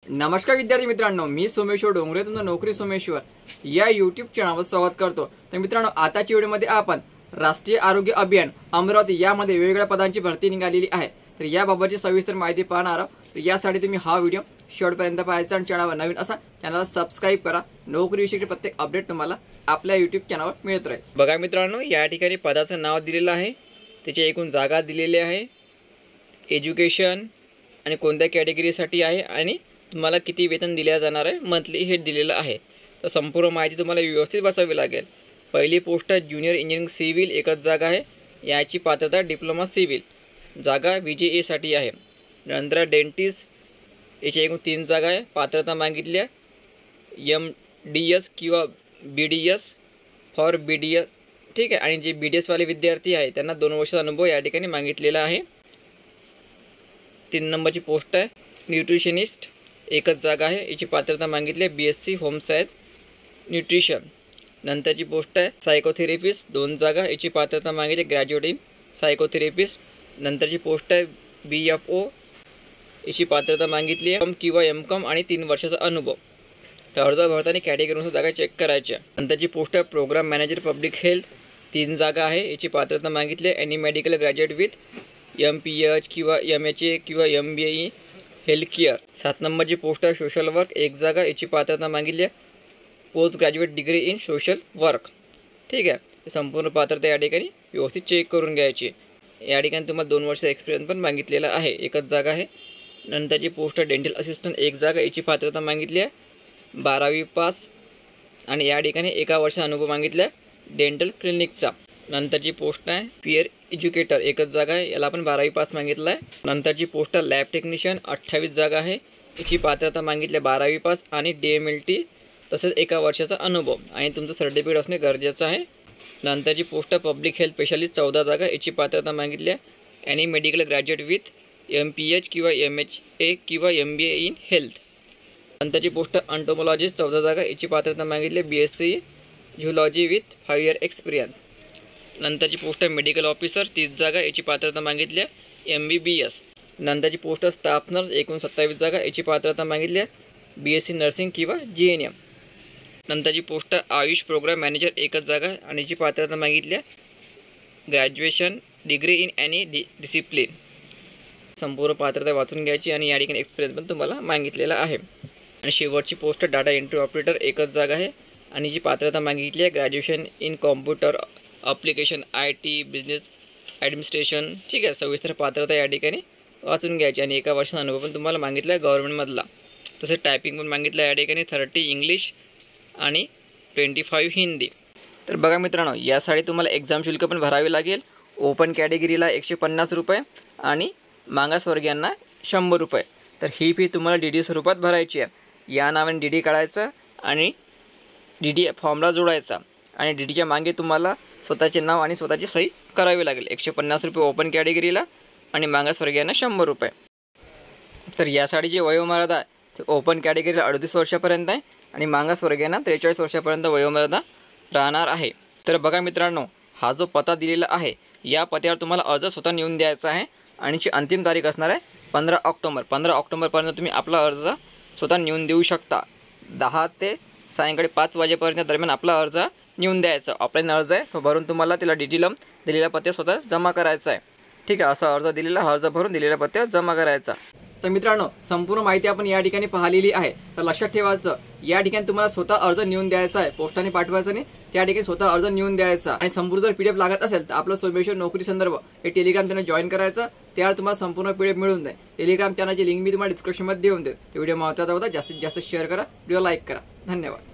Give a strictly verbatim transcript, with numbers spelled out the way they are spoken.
नमस्कार विद्यार्थी मित्रांनो, मी सोमेश्वर डोंगरे तुमचा नोकरी सोमेश्वर या यूट्यूब चॅनलवर स्वागत करतो। तर मित्रांनो, आताच्या व्हिडिओमध्ये आपण राष्ट्रीय आरोग्य अभियान अमरावती यामध्ये वेगवेगळ्या पदांची भरती निघालेली आहे, तर याबाबतची सविस्तर माहिती पाहणार आहोत। तर यासाठी तुम्ही हा व्हिडिओ शेवटपर्यंत पाहायचा आणि चॅनलवर नवीन असा चॅनलला सबस्क्राइब करा। नोकरी विषयी प्रत्येक अपडेट तुम्हाला आपल्या यूट्यूब चॅनलवर मिळत राहील। बघा मित्रांनो, या ठिकाणी पदाचं नाव दिलेलं आहे, त्याची एकूण जागा दिलेली आहे, एज्युकेशन आणि कोणत्या कॅटेगरीसाठी आहे आणि तुम्हाला किती वेतन दिले जाणार आहे मंथली हे दिलेलं आहे। तर संपूर्ण माहिती तुम्हाला व्यवस्थित वाचावी लागेल। पहिली पोस्ट ज्युनियर इंजिनिअरिंग सिव्हिल एकच जागा आहे, याची पात्रता डिप्लोमा सिव्हिल, जागा व्हीजेए साठी आहे। नंतर डेंटिस्ट याची एकूण तीन जागा आहे, पात्रता मागितली आहे एम डी एस किंवा B D S for B D S, ठीक आहे। आणि जे बी डी एस वाले विद्यार्थी आहे त्यांना दोन वर्षाचा अनुभव या ठिकाणी मागितलेला आहे। तीन नंबरची पोस्ट आहे न्यूट्रिशनिस्ट, एकच जागा आहे, याची पात्रता मागितली आहे B S C home science nutrition. नंतरची पोस्ट आहे सायकोथेरपिस्ट, दोन जागा, याची पात्रता मागितली ग्रॅज्युएट इन सायकोथेरपिस्ट। नंतरची पोस्ट आहे बी एफ ओ, याची पात्रता मागितली आहे एम किंवा एम कॉम आणि तीन वर्षाचा अनुभव। तर अर्ज भरताना कॅटेगरीनुसार जागा चेक करायच्या। नंतरची पोस्ट आहे प्रोग्राम मॅनेजर पब्लिक हेल्थ, तीन जागा आहे, याची पात्रता मागितली आहे any medical graduate with M P H किंवा एम एच ए किंवा M B A health care. सात नंबरची पोस्ट आहे सोशल वर्क, एक जागा, याची पात्रता मागितली आहे post graduate degree in social work, ठीक आहे। संपूर्ण पात्रता या ठिकाणी व्यवस्थित चेक करून घ्यायची। या ठिकाणी तुम्हाला दोन वर्ष एक्सपिरियन्स पण मागितलेला आहे, एकच जागा आहे। नंतरची पोस्ट डेंटल असिस्टंट, एक जागा, याची पात्रता मागितली आहे बारावी पास आणि या ठिकाणी एका वर्षा अनुभव मागितला आहे डेंटल क्लिनिकचा। नंतरची पोस्ट आहे पीयर एज्युकेटर, एकच जागा आहे, याला आपण बारावी पास मागितला आहे। नंतरची पोस्ट लॅब टेक्निशियन, अठ्ठावीस जागा आहे, याची पात्रता मागितली आहे बारावी पास आणि डी एम एल टी तसेच एका वर्षाचा अनुभव आणि तुमचं सर्टिफिकेट असणे गरजेचं आहे। नंतरची पोस्ट पब्लिक हेल्थ स्पेशालिस्ट, चौदा जागा, याची पात्रता मागितली आहे any medical graduate with M P H किंवा एम एच ए किंवा M B A in health. नंतरची पोस्ट अंटोमॉलॉजिस्ट, चौदा जागा, याची पात्रता मागितली आहे B S C zoology with five year experience. नंतरची पोस्ट मेडिकल ऑफिसर, तीस जागा, याची पात्रता मागितली आहे एम बी बी एस। नंतरची पोस्ट स्टाफ नर्स, एकूण सत्तावीस जागा, याची पात्रता मागितली आहे बी एस सी नर्सिंग किंवा जी एन एम। नंतरची पोस्ट आयुष प्रोग्राम मॅनेजर, एकच जागा आणि याची पात्रता मागितली आहे ग्रॅज्युएशन डिग्री इन एनी डि डिसिप्लिन। संपूर्ण पात्रता वाचून घ्यायची आणि या ठिकाणी एक्सपिरियन्स पण तुम्हाला मागितलेला आहे। आणि शेवटची पोस्ट डाटा एंट्री ऑपरेटर, एकच जागा आहे आणि जी पात्रता मागितली आहे graduation in computer application I T business administration, ठीक आहे। सविस्तर पात्रता या ठिकाणी वाचून घ्यायची आणि एका वर्षाचा अनुभव पण तुम्हाला मागितला आहे गव्हर्नमेंटमधला, तसेच टायपिंग पण मागितलं आहे या ठिकाणी थर्टी इंग्लिश आणि ट्वेंटी फाईव्ह हिंदी। तर बघा मित्रांनो, यासाठी तुम्हाला एक्झाम शुल्क पण भरावे लागेल। ओपन कॅटेगरीला एकशे पन्नास रुपये आणि मागासवर्गीयांना शंभर रुपये। तर ही फी तुम्हाला डी डी स्वरूपात भरायची आहे। या नावाने डी डी काढायचं आणि डी डी फॉर्मला जोडायचा आणि डी डीच्या मागे तुम्हाला स्वतःचे नाव आणि स्वतःची सही करावी लागेल। एकशे पन्नास रुपये ओपन कॅटेगरीला आणि मागासवर्गीयांना शंभर रुपये। तर यासाठी जे वयोमर्यादा आहे ते ओपन कॅटेगरीला अडतीस वर्षापर्यंत आहे आणि मागासवर्गीयांना त्रेचाळीस वर्षापर्यंत वयोमर्यादा राहणार आहे। तर बघा मित्रांनो, हा जो पत्ता दिलेला आहे या पत्त्यावर तुम्हाला अर्ज स्वतः नेऊन द्यायचा आहे आणि ची अंतिम तारीख असणार आहे पंधरा ऑक्टोबर। पंधरा ऑक्टोबरपर्यंत तुम्ही आपला अर्ज स्वतः नेऊन देऊ शकता। दहा ते सायंकाळी पाच वाजेपर्यंत दरम्यान आपला अर्ज नेऊन द्यायचा। ऑफलाईन अर्ज आहे तो भरून तुम्हाला तिला डिटेल दिलेल्या पत्त्यावर स्वतः जमा करायचा आहे, ठीक आहे। असा अर्ज दिलेला अर्ज भरून दिलेल्या पत्त्यावर जमा करायचा। तर मित्रांनो, संपूर्ण माहिती आपण या ठिकाणी पाहिलेली आहे। तर लक्षात ठेवायचं, या ठिकाणी तुम्हाला स्वतः अर्ज नेऊन द्यायचा आहे, पोस्टाने पाठवायचा नाही, त्या ठिकाणी स्वतः अर्ज नेऊन द्यायचा। आणि संपूर्ण जर पीडीएफ लागत असेल तर आपलं सोमेश्वर नोकरी संदर्भ हे टेलिग्राम चॅनल जॉईन करायचं, त्यावर तुम्हाला संपूर्ण पीडीएफ मिळून जाईल। टेलिग्राम चॅनलची लिंक मी तुम्हाला डिस्क्रिप्शनमध्ये देऊन देईल। व्हिडिओ महत्त्वाचा होता, जास्तीत जास्त शेअर करा, व्हिडिओ लाईक करा, धन्यवाद।